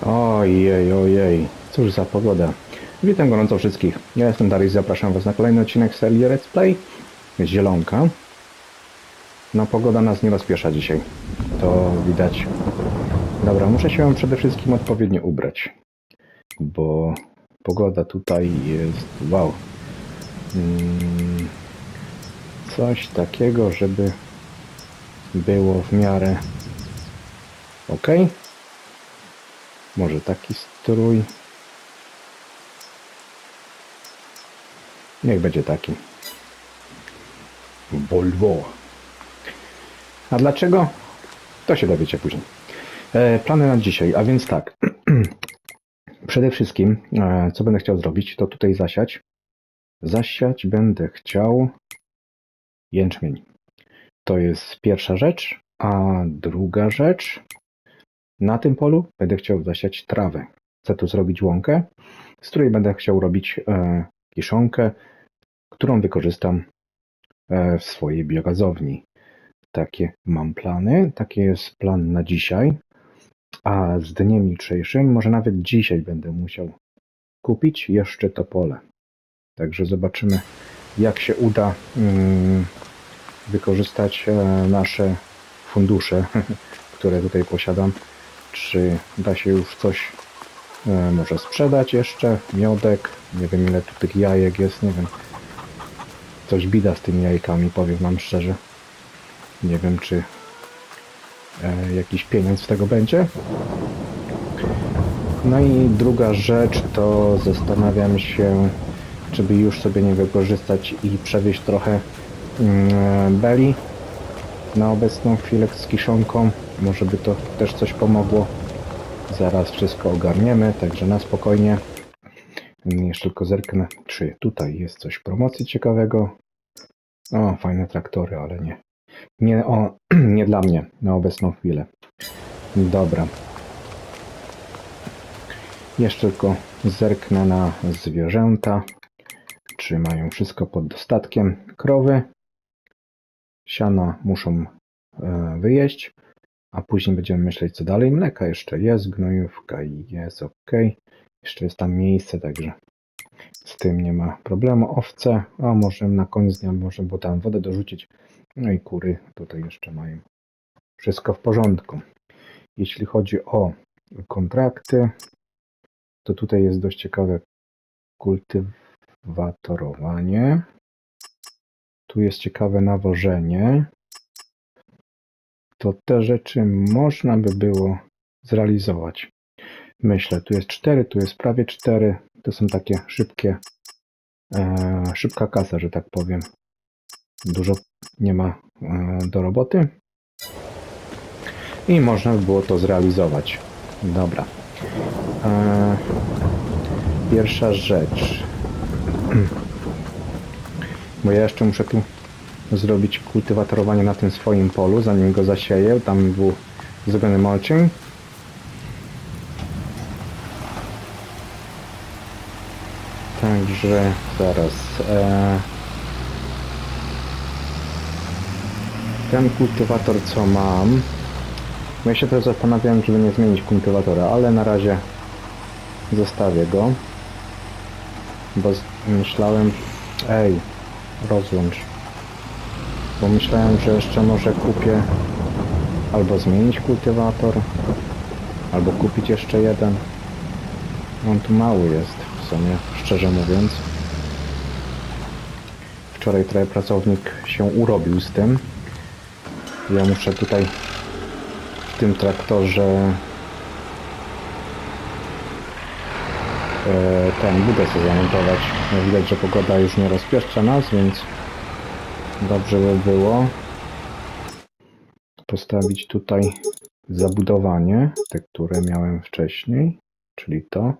Ojej, ojej, cóż za pogoda. Witam gorąco wszystkich. Ja jestem Dariusz, zapraszam Was na kolejny odcinek serii Let's Play Zielonka. No, pogoda nas nie rozpiesza dzisiaj. To widać. Dobra, muszę się przede wszystkim odpowiednio ubrać. Bo pogoda tutaj jest... wow. Coś takiego, żeby było w miarę ok. Może taki strój. Niech będzie taki. Volvo. A dlaczego? To się dowiecie później. Plany na dzisiaj, a więc tak. Przede wszystkim, co będę chciał zrobić, to tutaj zasiać. Zasiać będę chciał jęczmień. To jest pierwsza rzecz. A druga rzecz, na tym polu będę chciał zasiać trawę. Chcę tu zrobić łąkę, z której będę chciał robić kiszonkę, którą wykorzystam w swojej biogazowni. Takie mam plany, taki jest plan na dzisiaj. A z dniem jutrzejszym, może nawet dzisiaj będę musiał kupić jeszcze to pole. Także zobaczymy, jak się uda wykorzystać nasze fundusze, które tutaj posiadam. Czy da się już coś może sprzedać jeszcze? Miodek, nie wiem ile tu tych jajek jest, nie wiem. Coś bida z tymi jajkami, powiem wam szczerze. Nie wiem, czy jakiś pieniądz z tego będzie. No i druga rzecz, to zastanawiam się, czy by już sobie nie wykorzystać i przewieźć trochę beli na obecną chwilę z kiszonką. Może by to też coś pomogło. Zaraz wszystko ogarniemy, także na spokojnie. Jeszcze tylko zerknę, czy tutaj jest coś w promocji ciekawego. O, fajne traktory, ale nie. Nie dla mnie na obecną chwilę. Dobra. Jeszcze tylko zerknę na zwierzęta. Czy mają wszystko pod dostatkiem. Krowy. Siana muszą wyjeść. A później będziemy myśleć co dalej. Mleka jeszcze jest, gnojówka jest ok. Jeszcze jest tam miejsce, także z tym nie ma problemu. Owce, a może na koniec dnia może bo tam wodę dorzucić. No i kury tutaj jeszcze mają wszystko w porządku. Jeśli chodzi o kontrakty, to tutaj jest dość ciekawe kultywatorowanie. Tu jest ciekawe nawożenie. To te rzeczy można by było zrealizować. Myślę, tu jest 4, tu jest prawie 4. To są takie szybka kasa, że tak powiem. Dużo nie ma do roboty. I można by było to zrealizować. Dobra. Pierwsza rzecz. Bo ja jeszcze muszę tu zrobić kultywatorowanie na tym swoim polu, zanim go zasieję. Tam był zrobiony mulching. Także zaraz. Ten kultywator co mam. Ja się też zastanawiałem, żeby nie zmienić kultywatora, ale na razie zostawię go. Bo myślałem... Ej, rozłącz. Bo myślałem, że jeszcze może kupię albo zmienić kultywator, albo kupić jeszcze jeden. On tu mały jest w sumie, szczerze mówiąc. Wczoraj trochę pracownik się urobił z tym. Ja muszę tutaj w tym traktorze ten budę sobie zamontować. No, widać, że pogoda już nie rozpieszcza nas, więc dobrze by było postawić tutaj zabudowanie, te, które miałem wcześniej, czyli to.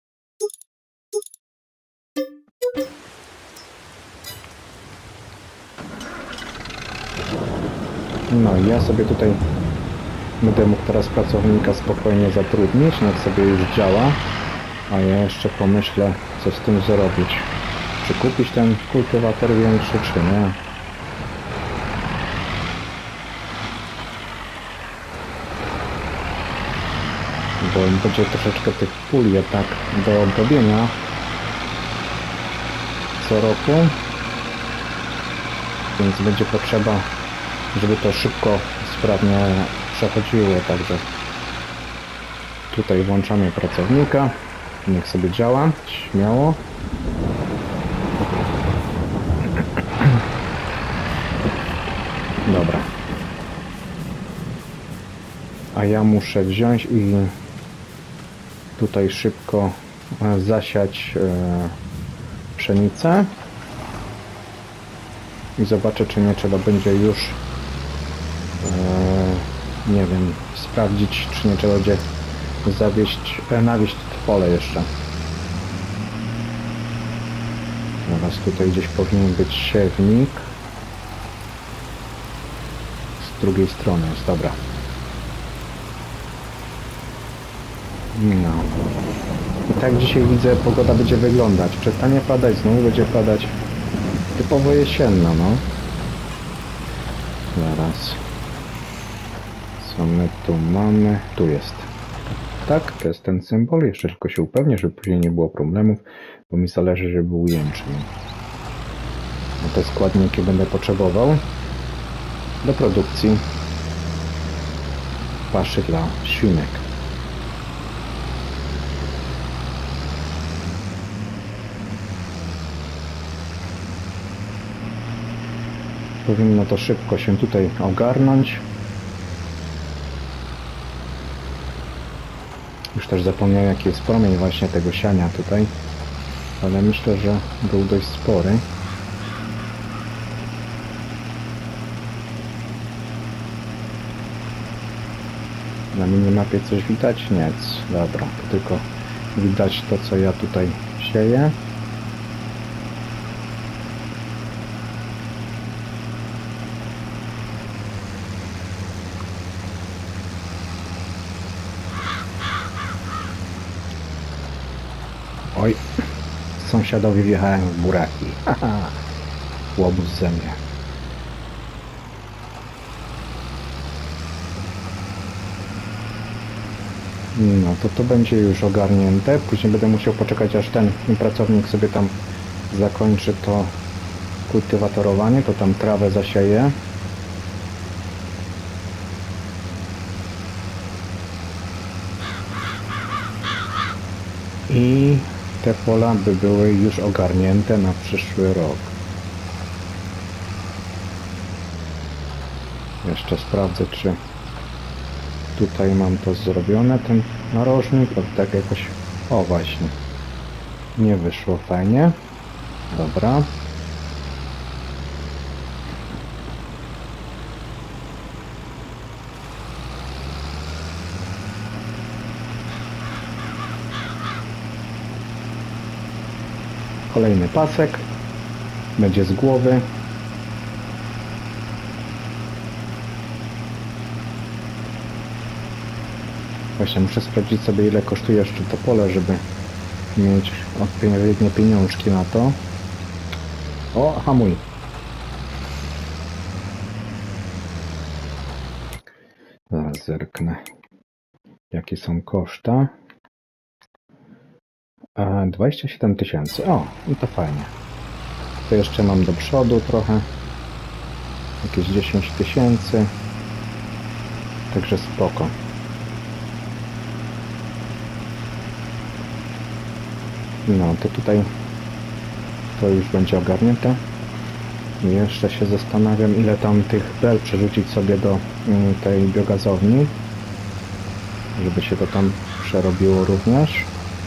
No i ja sobie tutaj będę mógł teraz pracownika spokojnie zatrudnić, niech sobie już działa, a ja jeszcze pomyślę, co z tym zrobić. Czy kupić ten kultywator większy, czy nie. bo będzie troszeczkę tych pól jednak do odrobienia co roku, więc będzie potrzeba, żeby to szybko, sprawnie przechodziło, także tutaj włączamy pracownika, niech sobie działa, śmiało. Dobra. A ja muszę wziąć i tutaj szybko zasiać pszenicę i zobaczę, czy nie trzeba będzie już nie wiem, sprawdzić, czy nie trzeba będzie nawieść pole jeszcze. Teraz tutaj gdzieś powinien być siewnik. Z drugiej strony jest, dobra. No. I tak dzisiaj widzę, pogoda będzie wyglądać. Przestanie padać, znowu będzie padać. Typowo jesienna, no. Zaraz. Co my tu mamy? Tu jest. Tak, to jest ten symbol. Jeszcze tylko się upewnię, żeby później nie było problemów, bo mi zależy, żeby był jęczmień. No te składniki będę potrzebował do produkcji paszy dla świnek. Powinno to szybko się tutaj ogarnąć. Już też zapomniałem, jaki jest promień właśnie tego siania tutaj, ale myślę, że był dość spory. Na minimapie coś widać? Nic. Dobra, to tylko widać to, co ja tutaj sieję. Oj, sąsiadowi wjechałem w buraki. Haha, łobuz ze mnie. No to będzie już ogarnięte. Później będę musiał poczekać, aż ten pracownik sobie tam zakończy to kultywatorowanie, to tam trawę zasieje. I te pola by były już ogarnięte na przyszły rok. Jeszcze sprawdzę, czy tutaj mam to zrobione, ten narożnik, bo tak jakoś, o właśnie, nie wyszło fajnie. Dobra. Kolejny pasek, będzie z głowy. Właśnie muszę sprawdzić sobie, ile kosztuje jeszcze to pole, żeby mieć odpowiednie pieniążki na to. O, hamuj. Zaraz zerknę, jakie są koszta. 27 000. O, i to fajnie. To jeszcze mam do przodu trochę. Jakieś 10 000. Także spoko. No, to tutaj to już będzie ogarnięte. I jeszcze się zastanawiam, ile tam tych bel przerzucić sobie do tej biogazowni, żeby się to tam przerobiło również.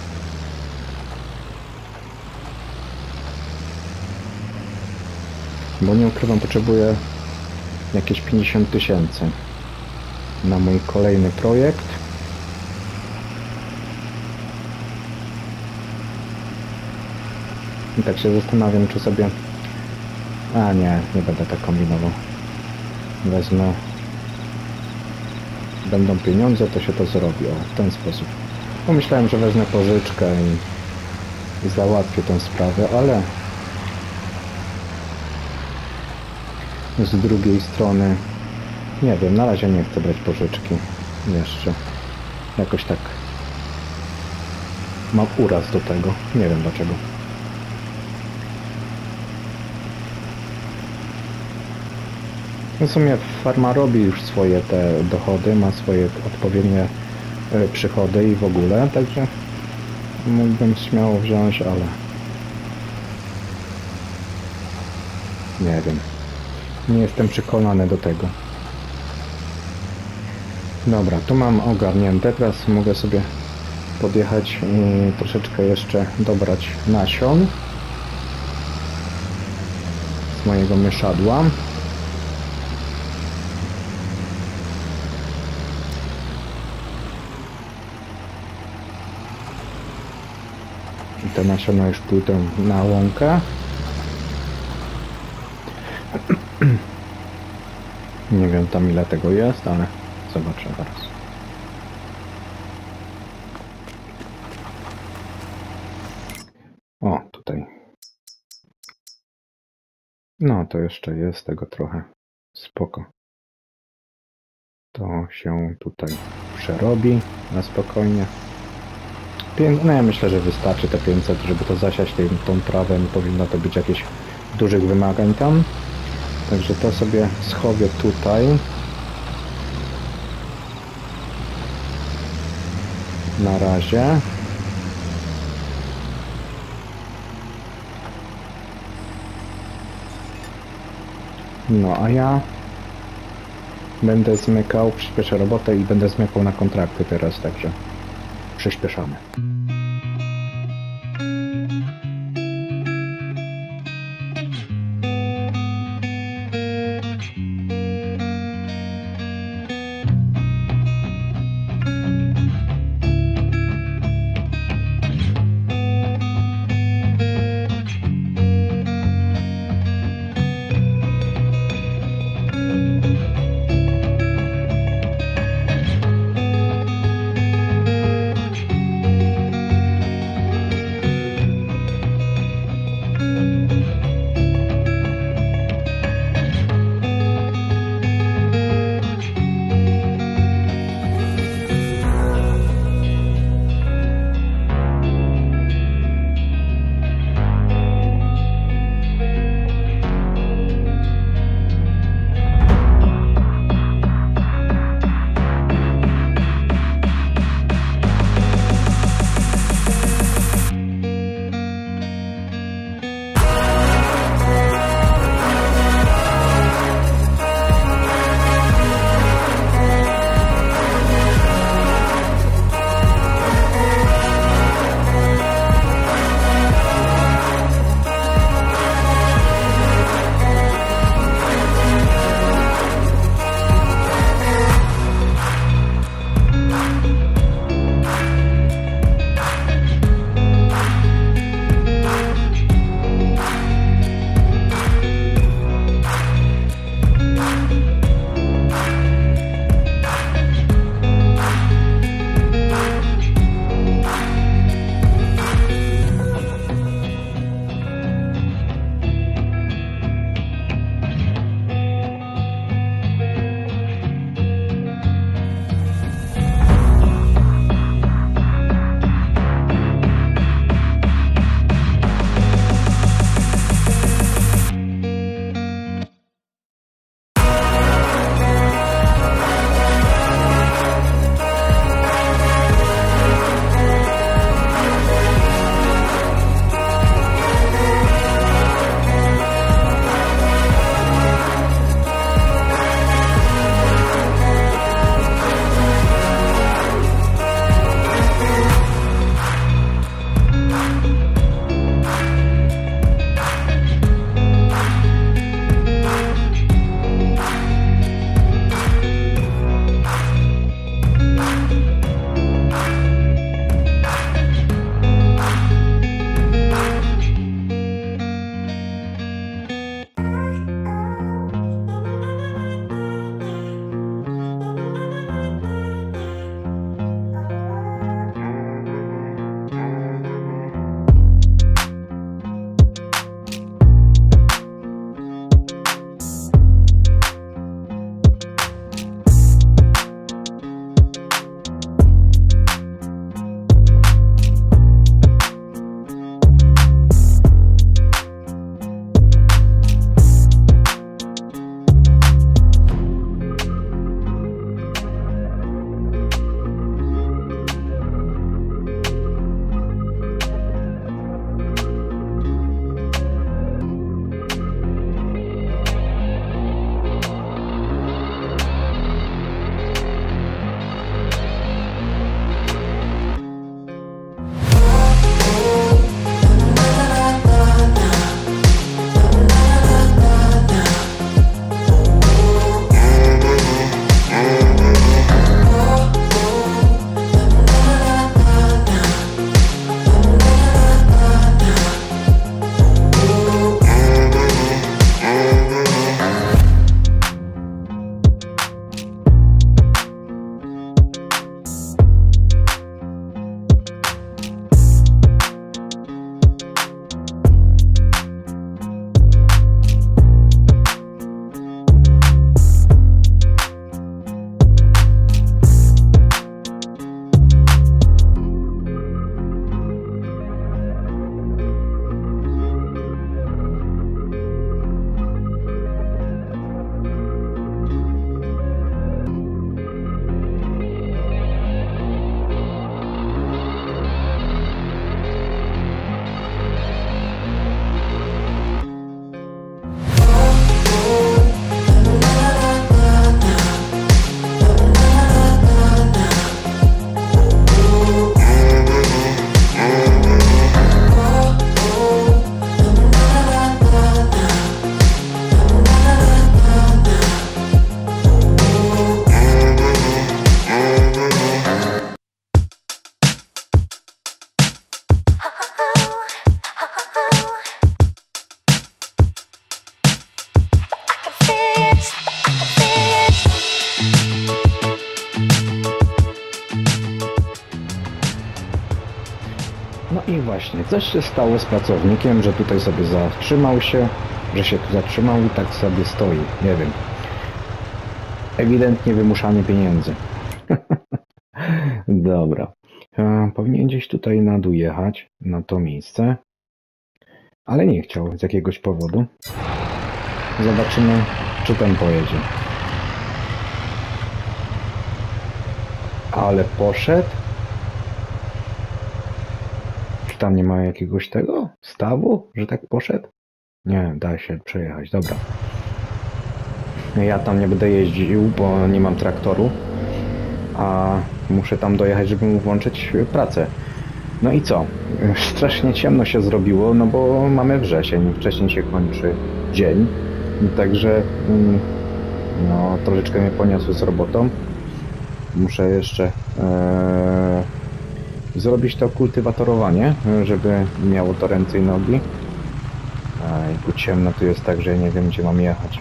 Bo nie ukrywam, potrzebuję jakieś 50 000 na mój kolejny projekt. I tak się zastanawiam, czy sobie... A nie będę tak kombinował. Wezmę... Będą pieniądze, to się to zrobi. O, w ten sposób. Pomyślałem, że wezmę pożyczkę i załatwię tę sprawę, ale... Z drugiej strony... Nie wiem, na razie nie chcę brać pożyczki. Jeszcze. Jakoś tak mam uraz do tego. Nie wiem dlaczego. W sumie farma robi już swoje te dochody, ma swoje odpowiednie przychody i w ogóle, także mógłbym śmiało wziąć, ale nie wiem. Nie jestem przekonany do tego. Dobra, tu mam ogarnięte, teraz mogę sobie podjechać i troszeczkę jeszcze dobrać nasion z mojego mieszadła. I te nasiona już pójdą na łąkę. Nie wiem tam ile tego jest, ale zobaczę zaraz. O, tutaj. No, to jeszcze jest tego trochę. Spoko. To się tutaj przerobi na spokojnie. No ja myślę, że wystarczy te 500, żeby to zasiać tą trawę. Nie powinno to być jakichś dużych wymagań tam. Także to sobie schowię tutaj. Na razie. No a ja będę zmykał, przyspieszę robotę i będę zmykał na kontrakty teraz, także przyspieszamy. właśnie, coś się stało z pracownikiem, że tutaj sobie zatrzymał się, że się tu zatrzymał i tak sobie stoi. Nie wiem. Ewidentnie wymuszanie pieniędzy. Dobra. Powinien gdzieś tutaj na dół jechać, na to miejsce. Ale nie chciał z jakiegoś powodu. Zobaczymy, czy ten pojedzie. Ale poszedł? Czy tam nie ma jakiegoś tego stawu, że tak poszedł? Nie, da się przejechać, dobra. Ja tam nie będę jeździł, bo nie mam traktoru. A muszę tam dojechać, żeby mu włączyć pracę. No i co? Strasznie ciemno się zrobiło, no bo mamy wrzesień. Wcześniej się kończy dzień. Także no, troszeczkę mnie poniosło z robotą. Muszę jeszcze zrobić to kultywatorowanie, żeby miało to ręce i nogi. A tu ciemno tu jest tak, że ja nie wiem, gdzie mam jechać.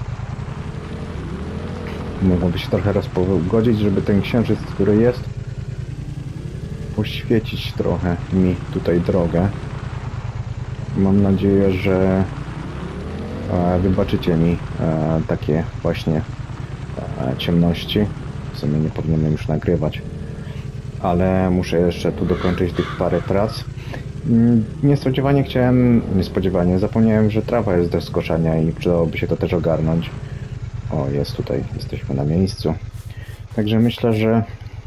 Mogłoby się trochę rozpogodzić, żeby ten księżyc, który jest, poświecić trochę mi tutaj drogę. Mam nadzieję, że wybaczycie mi takie właśnie ciemności. W sumie nie powinienem już nagrywać, ale muszę jeszcze tu dokończyć tych parę prac. Niespodziewanie zapomniałem, że trawa jest do skoszenia i przydałoby się to też ogarnąć. O, jest tutaj, jesteśmy na miejscu. Także myślę, że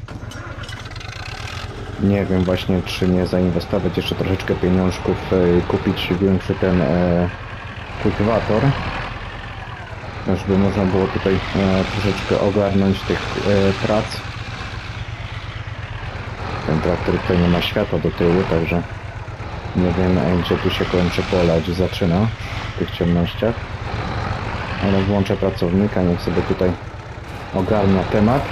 nie wiem właśnie, czy nie zainwestować jeszcze troszeczkę pieniążków, kupić większy ten kultywator, żeby można było tutaj troszeczkę ogarnąć tych prac. Ten traktor tutaj nie ma światła do tyłu, także nie wiem, gdzie tu się kończy pole, gdzie zaczyna w tych ciemnościach. Ale włączę pracownika, niech sobie tutaj ogarnia temat.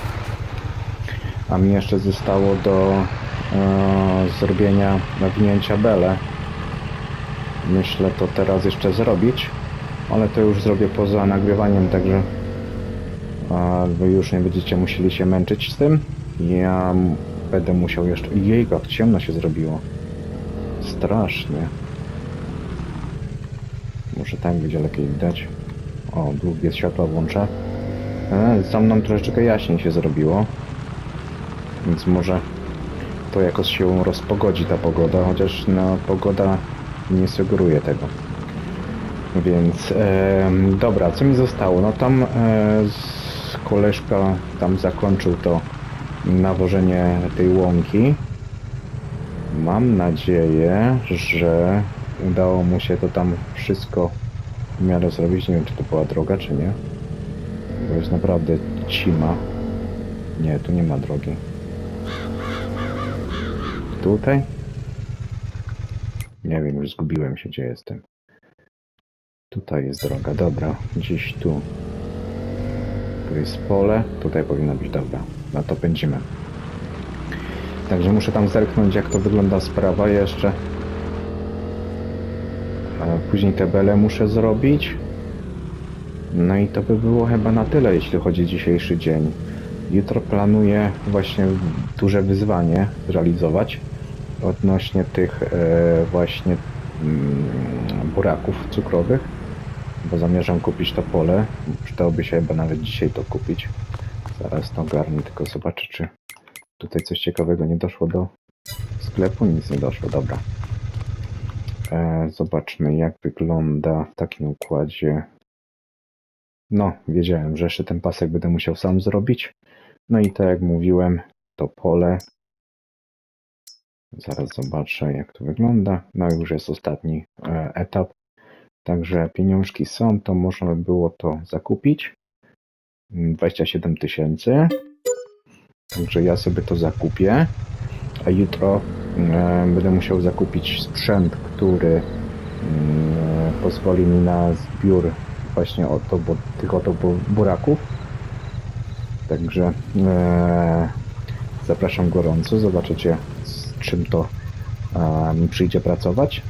A mi jeszcze zostało do zrobienia nawinięcia bele. Myślę to teraz jeszcze zrobić, ale to już zrobię poza nagrywaniem, także wy już nie będziecie musieli się męczyć z tym. Ja będę musiał jeszcze... Jej, jak ciemno się zrobiło. Strasznie. Może tam będzie lepiej widać. O, długie światła włączę. Za mną troszeczkę jaśniej się zrobiło. Więc może to jakoś się rozpogodzi ta pogoda, chociaż no, pogoda nie sugeruje tego. Więc dobra, co mi zostało? No tam koleżka tam zakończył to nawożenie tej łąki. Mam nadzieję, że udało mu się to tam wszystko w miarę zrobić. Nie wiem, czy to była droga, czy nie. Bo jest naprawdę cima. Nie, tu nie ma drogi. Tutaj? Nie wiem, już zgubiłem się, gdzie jestem. Tutaj jest droga, dobra. Gdzieś tu. Tu jest pole. Tutaj powinno być, dobra. No to pędzimy. Także muszę tam zerknąć, jak to wygląda sprawa jeszcze. A później te bele muszę zrobić. No i to by było chyba na tyle, jeśli chodzi o dzisiejszy dzień. Jutro planuję właśnie duże wyzwanie zrealizować odnośnie tych właśnie buraków cukrowych, bo zamierzam kupić to pole. Przydałoby się chyba nawet dzisiaj to kupić. Zaraz to ogarnę, tylko zobaczę, czy tutaj coś ciekawego nie doszło do sklepu. Nic nie doszło, dobra. Zobaczmy, jak wygląda w takim układzie. No, wiedziałem, że jeszcze ten pasek będę musiał sam zrobić. No i tak jak mówiłem, to pole. Zaraz zobaczę, jak to wygląda. No już jest ostatni etap. Także pieniążki są, to można by było to zakupić. 27 000. Także ja sobie to zakupię. A jutro będę musiał zakupić sprzęt, który pozwoli mi na zbiór właśnie tych oto buraków. Także zapraszam gorąco. Zobaczycie, z czym to mi przyjdzie pracować.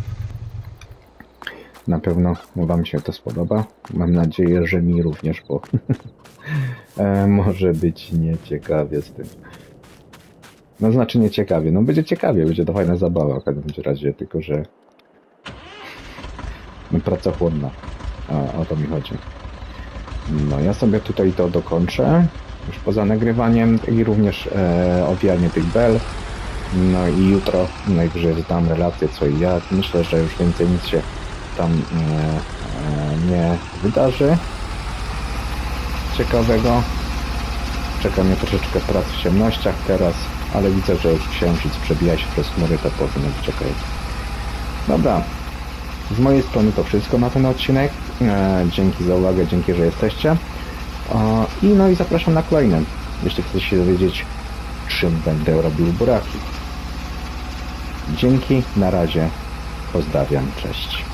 Na pewno wam się to spodoba. Mam nadzieję, że mi również, bo może być nieciekawie z tym. No znaczy nie ciekawie. No będzie ciekawie, będzie to fajna zabawa w każdym razie, tylko że no, praca chłodna. O to mi chodzi. No ja sobie tutaj to dokończę już poza nagrywaniem i również owijanie tych bel. No i jutro najwyżej zdam relację co i jak. Myślę, że już więcej nic się tam nie wydarzy ciekawego. Czeka mnie troszeczkę prac w ciemnościach teraz, ale widzę, że już księżyc przebija się przez chmury, to powinno być okej. Dobra, z mojej strony to wszystko na ten odcinek. Dzięki za uwagę, dzięki, że jesteście. No i zapraszam na kolejne, jeśli chcecie się dowiedzieć, czym będę robił buraki. Dzięki, na razie, pozdrawiam, cześć.